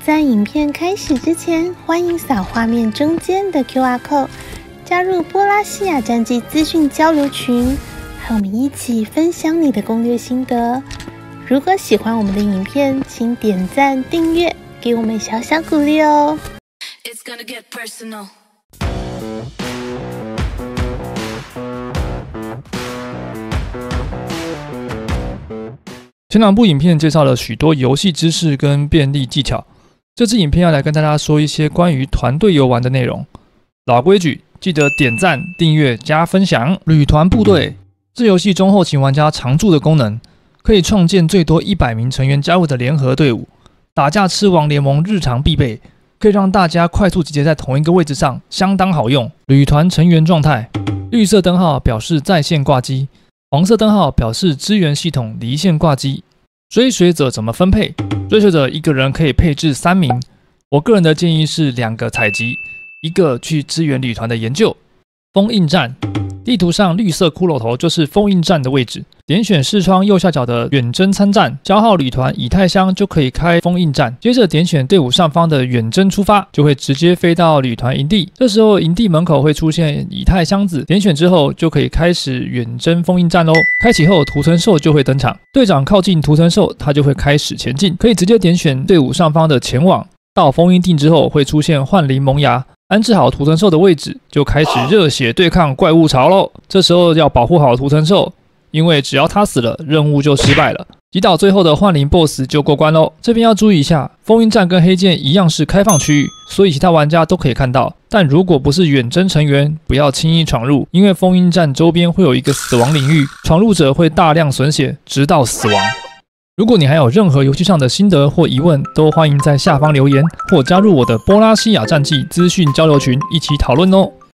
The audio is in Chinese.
在影片开始之前，欢迎扫画面中间的 QR code， 加入波拉西亚战记资讯交流群，和我们一起分享你的攻略心得。如果喜欢我们的影片，请点赞、订阅，给我们小小鼓励哦。It's gonna get personal。 前两部影片介绍了许多游戏知识跟便利技巧，这支影片要来跟大家说一些关于团队游玩的内容。老规矩，记得点赞、订阅、加分享。旅团部队是游戏中后勤玩家常驻的功能，可以创建最多100名成员加入的联合队伍。打架吃王联盟日常必备，可以让大家快速集结在同一个位置上，相当好用。旅团成员状态，绿色灯号表示在线挂机，黄色灯号表示支援系统离线挂机。追随者怎么分配？追随者一个人可以配置3名，我个人的建议是2个采集，1个去支援旅团的研究。封印站，地图上绿色骷髅头就是封印站的位置，点选视窗右下角的远征参战，消耗旅团以太箱就可以开封印站。接着点选队伍上方的远征出发，就会直接飞到旅团营地。这时候营地门口会出现以太箱子，点选之后就可以开始远征封印站咯。开启后屠城兽就会登场，队长靠近屠城兽，他就会开始前进，可以直接点选队伍上方的前往。到封印地之后会出现幻灵萌芽，安置好屠城兽的位置，就开始热血对抗怪物潮咯。这时候要保护好屠城兽，因为只要他死了，任务就失败了。击倒最后的幻灵 BOSS 就过关咯。这边要注意一下，封印站跟黑剑一样是开放区域，所以其他玩家都可以看到。但如果不是远征成员，不要轻易闯入，因为封印站周边会有一个死亡领域，闯入者会大量损血，直到死亡。如果你还有任何游戏上的心得或疑问，都欢迎在下方留言，或加入我的波拉西亚战记资讯交流群一起讨论哦。